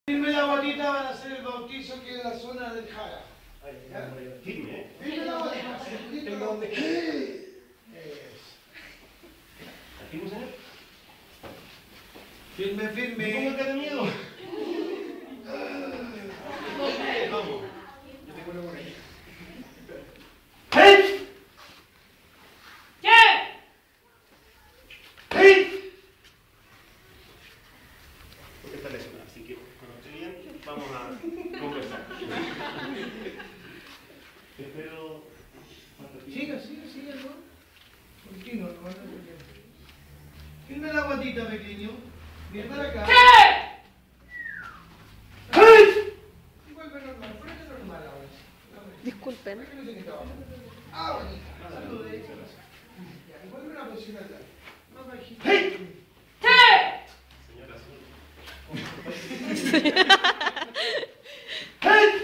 Firme la guatita, van a hacer el bautizo que es la zona del Jara. Firme, ¿eh? Firme la guatita. ¿Tengo dónde? ¿Firme, señor? Firme, firme. ¿Cómo te da miedo? Vamos. Yo te cuelo por ahí. ¡Hey! ¿Qué? ¡Hey! Porque está lesionado, así que cuando esté bien, vamos a conversar. Espero. Siga, ¿no? Continuo, no anda muy bien. Firme la guatita, pequeño. Bien para acá. ¿Qué? ¡Hey! Vuelve normal, ponete normal ahora. Disculpen. ¿Por qué no tiene que trabajar? Ah, bonita. Salude. Ya, y vuelve una posición atrás. Más bajito. ¡Hey! ¿Qué? Señora, ¡Hey!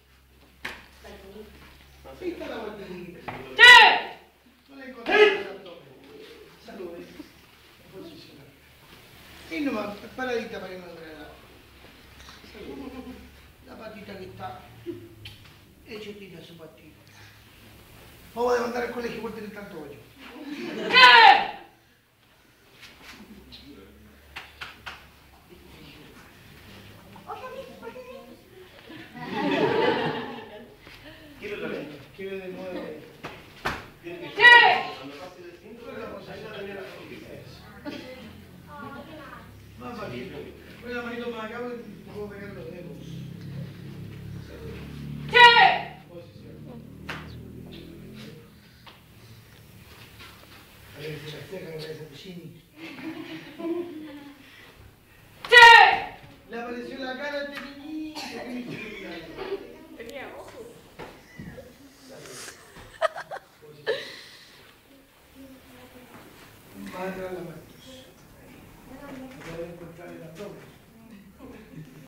Ahí está la guatita. ¿Qué? No la encontré en el abdomen. Salude. Posicionar. Y nomás, paradita para que no duele nada. Salude. La patita que está hechita su patita. Vamos a demandar al colegio por tener tanto hoyo. ¿Qué? ¿quiere otra vez? Quiere de nuevo. Tiene que ¿Qué? cuando pase del 5, la posición de la Más bajito. Pon la manito más acá porque te puedo pegar los dedos. ¿Qué? Posición. A ver si la ceja que parece Puccini. ¿Qué? Le apareció en la cara a este niñito. Tenía ojos. Más atrás la mano. Para encontrar el abdomen.